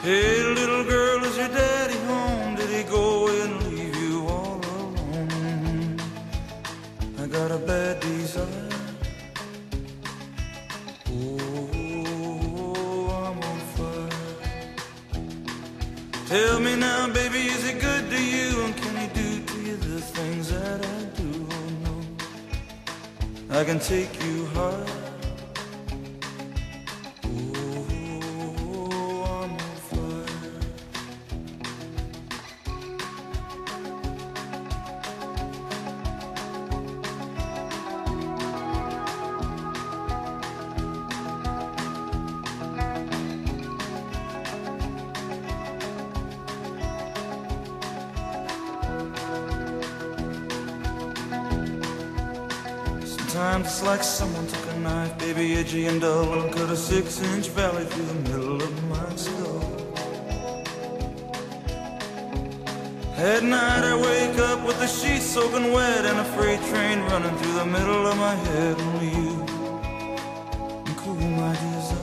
Hey, little girl, is your daddy home? Did he go away and leave you all alone? I got a bad desire. Tell me now, baby, is he good to you? And can he do to you the things that I do? Oh no, I can take you high. Oh, I'm on fire. Sometimes it's like someone took a knife, baby, edgy and dull, and cut a 6-inch valley through the middle of my skull. At night I wake up with the sheets soaking wet and a freight train running through the middle of my head. Only you can cool my desire.